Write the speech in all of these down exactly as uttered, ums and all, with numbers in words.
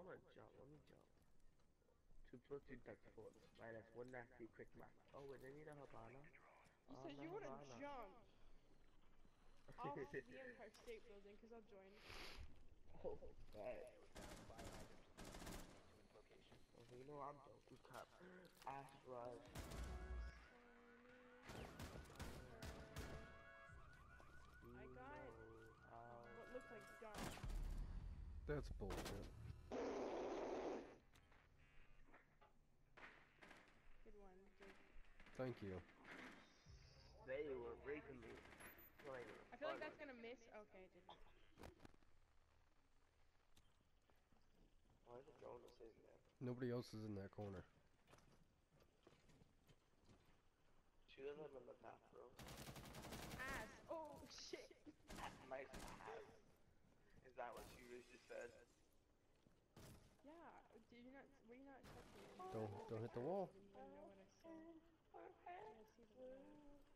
wanna jump. Let me jump. Two plus two, that's four. Minus one nasty quick math. Oh, wait, I need a Habana. You Oh, said no you want to Habana. jump off the Empire State Building because I'll join. Oh, right. Okay, you know I'm joking, crap. Ash Rush. I You got know how. what looked like dark. That's bullshit. Good one, Jake. Thank you. They were raping me. Playing I feel like funny. that's gonna miss. Okay, it didn't. Why is the drone sitting there? Nobody else is in that corner. Two of them in the bathroom. Ass. Oh shit. Nice ass. Is that what you just said? Yeah. Did you not? Were you not touching? Don't don't hit the wall. You didn't know what I said. Yeah, I see the wall.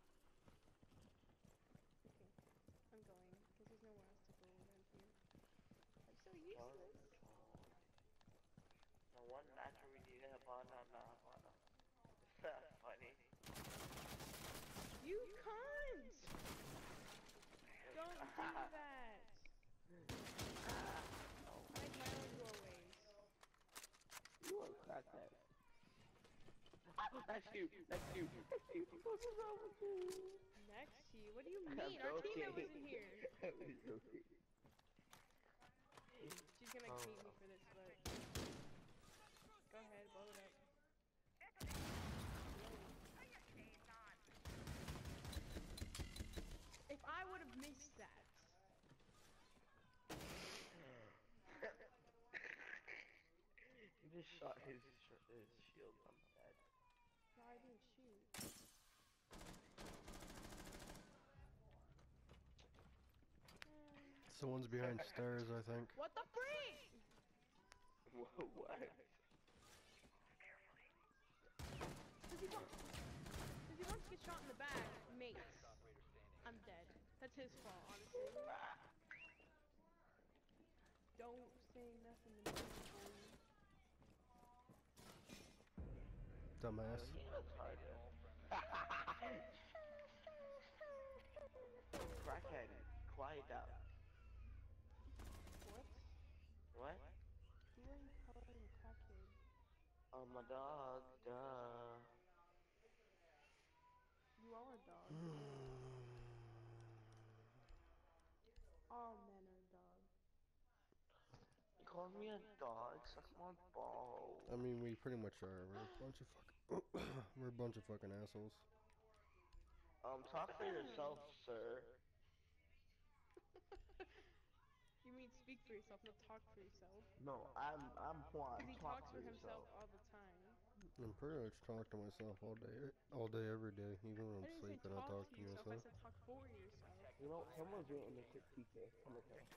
Okay, I'm going because there's nowhere else to go around here. I'm so useless. No one naturally need a Habana, nah, Habana. Is that funny? You can't. Don't do that. Find my own doorways. You are crackhead. That's you, that's you, that's you. What's wrong with you? Next to you? What do you mean? Our teammate was in here. I'm joking. She's gonna Oh. hate me for this, but go ahead, blow it up. If I would have missed that. You just shot his, his shield, I'm dead. No, I didn't shoot. Someone's behind stairs, I think. What the freak? Whoa, what? Does he want? Does he want to get shot in the back? Mates. I'm dead. That's his fault, honestly. Don't say nothing to me. Dumbass. Crackhead, quiet down. What? What? Who are you calling a crackhead? I'm a dog, duh. You are a dog. All men are dogs. You call me a dog? Suck my balls. I mean, we pretty much are. We're a bunch of fucking. We're a bunch of fucking assholes. Um, talk for yourself, sir. You mean speak for yourself, not talk for yourself. No, I'm, I'm Juan. Because he Talk talks for for himself yourself. all the time. I'm pretty much talk to myself all day, all day, every day. Even when I I'm didn't say sleeping, I talk talk to to yourself, I myself. said talk for yourself. You know, someone's waiting to hit P K. Come with her.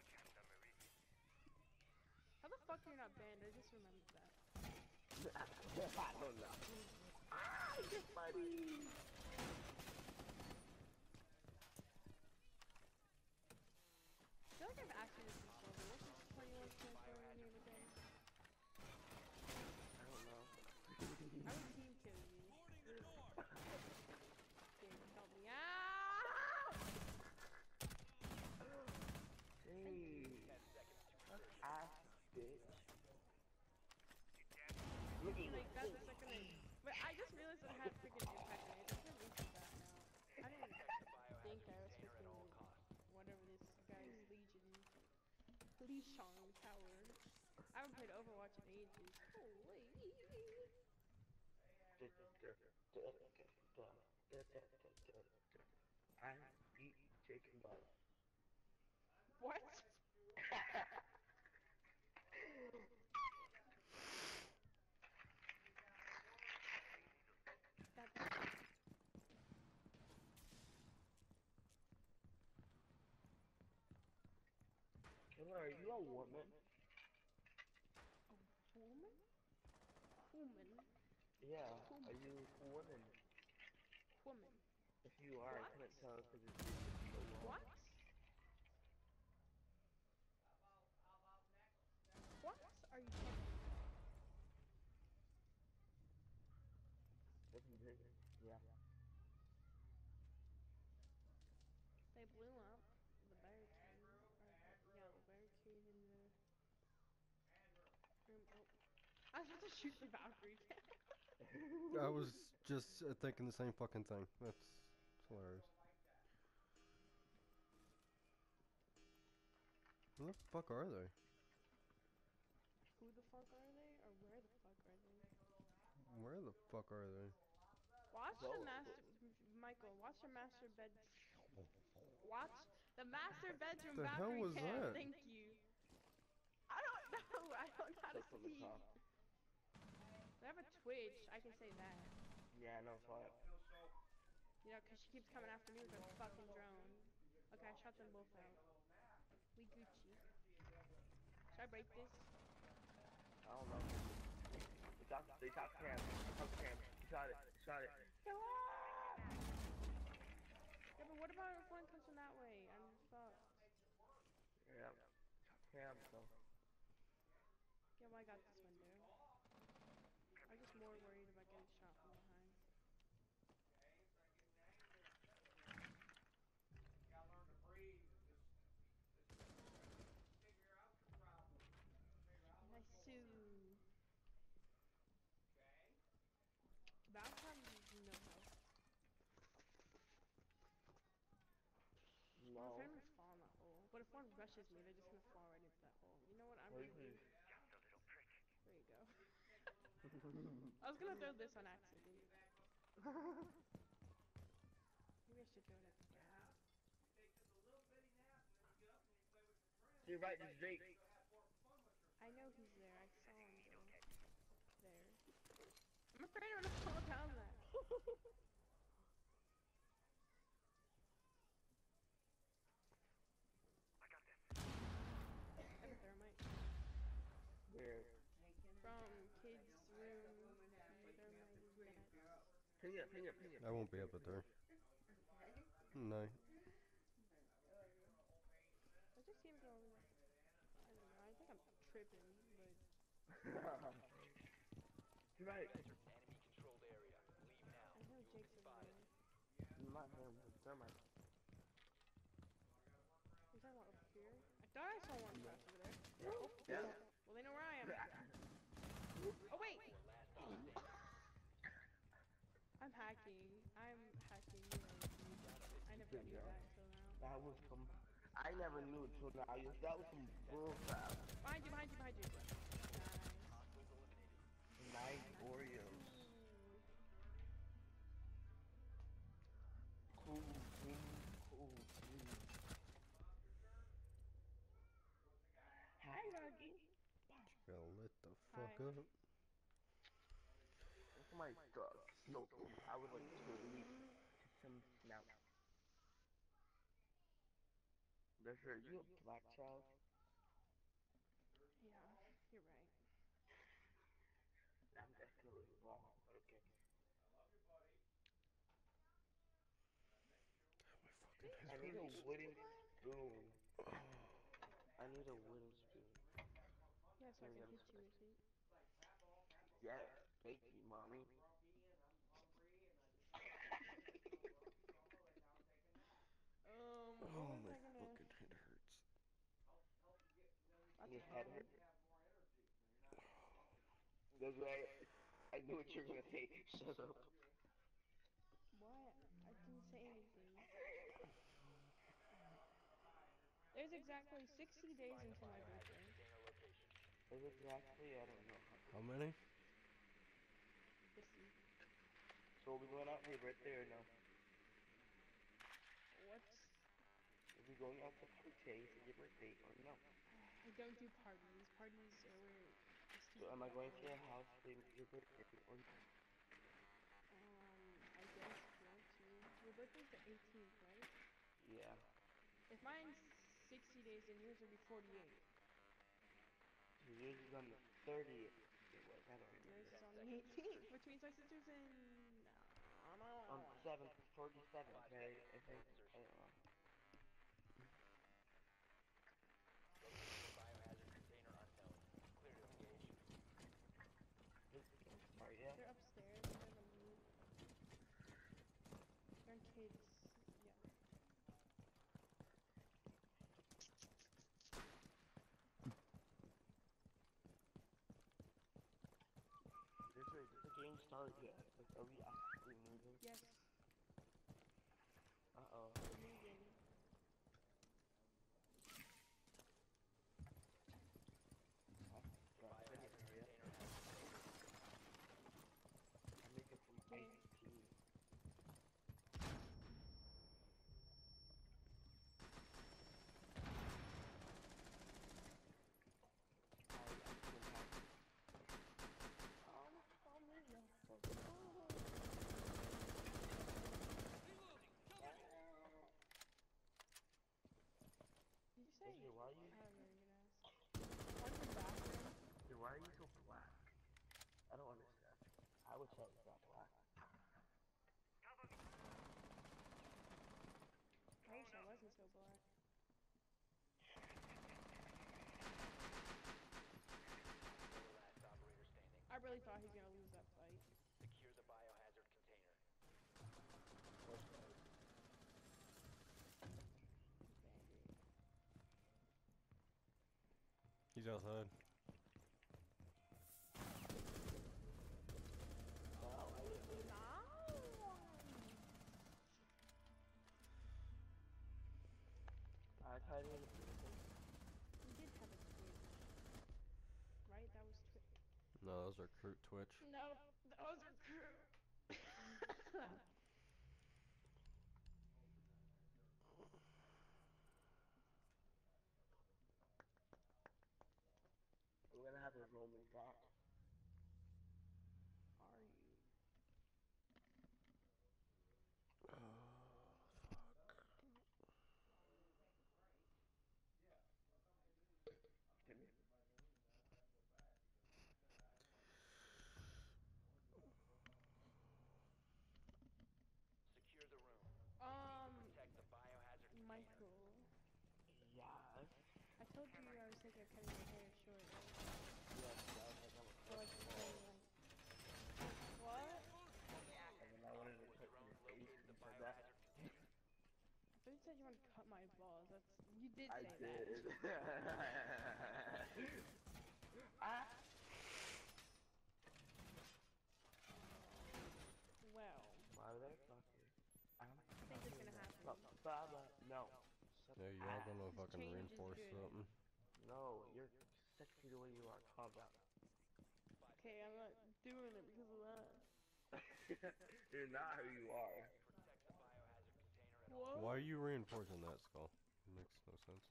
How the fuck you're not banned? I just remembered that. I don't know. Ah, you're funny. I feel like I've asked you this before, but what's this twenty-one twenty-four name again? I don't know. I would team kill you. Here, help me out! Hey, ass bitch. Look at Like, that's the second name. But I just realized that I had freaking impact rate. I can't reach that now. I didn't think I was freaking whatever this guy's Legion. Leishon Tower. I haven't played Overwatch in ages. Holy. I eat chicken butt. What? That's Killer, are you a woman? a woman? Woman? Yeah, are you a woman? Woman. If you are, I What? couldn't tell because it's so long. What? What are you talking They, yeah. They blew up the barricade, or the, yeah, the barricade in the room. Oh, I was about to shoot the Valkyrie. I was just uh, thinking the same fucking thing. That's hilarious. Where the fuck are they? Who the fuck are they, or where the fuck are they? Where the fuck are they? Watch the Well, master, Michael. Watch your master bed. Watch the master bedroom The hell Valkyrie was cam. that? Thank you. I don't know. I don't know how to click from the see. top. They have a Twitch. I can say that. Yeah, I know, saw it. You know, 'cause she keeps coming after me with her fucking drone. Okay, I shot them both out. We Gucci. Should I break this? I don't know. They top, they top cam. They top cam. Shot it. Shot it. Yeah, but what about if one comes from that way? I'm fucked. Yeah. Top cam, so. Yeah, well, I got this window. I'm just more worried about getting shot from behind. Nice Sue. Valve has no health. I'm No. afraid I'm gonna fall in that hole. But if one rushes me, they're just gonna fall right into that hole. You know what? I'm Well, gonna you leave. There you go. I was gonna throw this on accident. Maybe I should throw it at the gas. You're right, it's Jake. I know he's there. I saw him go there. I'm afraid I'm gonna fall down that. I have a thermite. Where? From kids' room. Thermite is bad. Ping it, ping it, ping it. I won't be up at there. No. I just see him go. I don't know. I think I'm tripping, but. You're right. I know Jake's over there. Not him, it's thermite. Is that one over here? I thought I saw one crash over there. Oh, Yeah. well, they know where I am. Oh, wait! I'm hacking. I'm hacking. You know, I never Good knew job. that until now. That was some. I never knew it till now. You- That was some bull crap. Behind you, behind you, behind you. Nice. Nice Oreos. Cool, cool, cool, cool. Hi, Ruggy. Gotta let the fuck Hi. up. What's my dog? So, I would like to leap to some snout. There's a you a black child. Yeah, you're right. I'm definitely wrong, but okay. I need a wooden spoon. I need a wooden spoon. Yeah, so I Here, can let me hit you with it. Yeah, thank you, mommy. Um, what Oh, was my I gonna... fucking head hurts. That's a Your head problem. hurt. That's right. I knew what you were gonna say. Shut up. What? I didn't say anything. There's exactly sixty days until my birthday. Is exactly? I don't know. How many? fifty. So are we going out for your birthday or no? What's... Are we going out to party for your birthday or no? I don't do parties. Parties are where it's too So am I going to awkward. your house for your birthday or no? Um, I guess if you want to. Your birthday's the eighteenth, right? Yeah. If mine's sixty days, then yours will be forty-eight. So yours is on the thirtieth. It was. I don't Yours remember. is on the eighteenth, which means my sister's in... I don't On know. the seventh, forty-seventh, right? I think. I don't know. Is it? Sorry, yeah. They're upstairs. I'm gonna leave. Uh-oh. They're moving. Bro, I couldn't hurry up. I'm making some Okay. iced tea. I, I'm too happy. Um, call me your Did you say? Hey, why are you, I don't know, you're gonna ask. One's in the bathroom. hey, why are you so black? I don't understand. I wish I was that black. I wish I wasn't so black. Last operator standing. I really thought he was gonna lose that fight. Secure the biohazard container. What's that? Bandit. He's outside. Wow, I didn't know. I tried it. He did have a Twitch. Right? That was Twitch. No, those are crew Twitch. No, those are crew. We're gonna have a Roman dock. Are you? Give me. Secure the room. Um, Protect the biohazard container. Michael. Yes. I told you I was thinking of cutting your hair short, right? Yes, I was like, I'm a So like, playing like. What? And then I wanted to cut your face when you said that. I thought you said you wanted to cut my balls. That's you did I say did. that. ah. Well, Motherfucker. I'm I think it's gonna happen. Baba. No. Shut Yeah, you up. are gonna This fucking change is reinforce good. something. No, you're sexy the way you are. Calm down. Okay, I'm not doing it because of that. You're not who you are. Protect the biohazard container at all. What? Why are you reinforcing that skull? It makes no sense.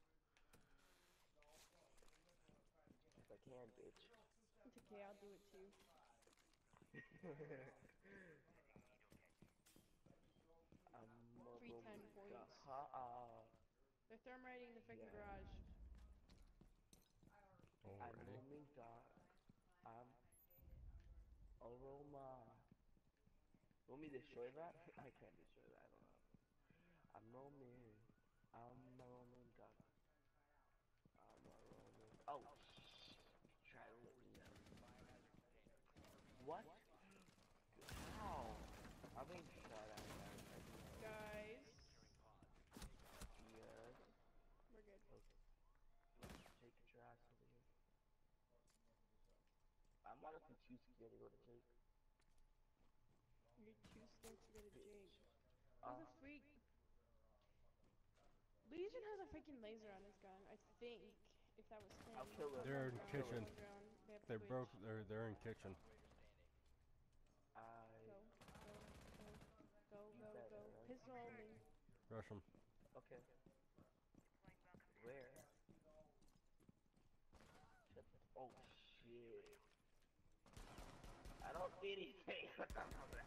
If I can, bitch. It's okay, I'll do it too. I'm Three ten forties. ha. They're thermiting the freaking Yeah. garage. I'm Already. roaming dog. I'm aroma. You want me to destroy that? I can't destroy that. I don't know. I'm roaming. I'm a roaming dog. I'm a roaming. Oh, shh. Try to let me know. What? How? I'm being shot at, guys. I do know. Guys, Yes. we're good. Okay. Jake, get your ass over here. I'm honestly too scared to go to Jake. You're too scared to go to Jake. Uh, Who's a freak? Legion has a freaking laser on his gun, I think. If that was him. I'll kill him. They're in I'll kill kitchen. him. They have They Twitch. broke. They're they're in kitchen. I. Go, go, go, You go, go, better go. run. Pistol only. Rush them. Okay. Where? Shut the- Oh shit. I don't see anything. What the hell is that?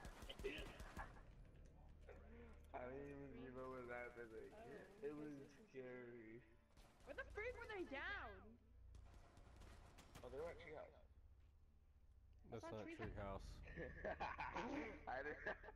I didn't even see what was happening. Oh, It because was this is scary. Where the freak were they down? Oh, they were at treehouse. That's not not Treehouse. treehouse. I didn't.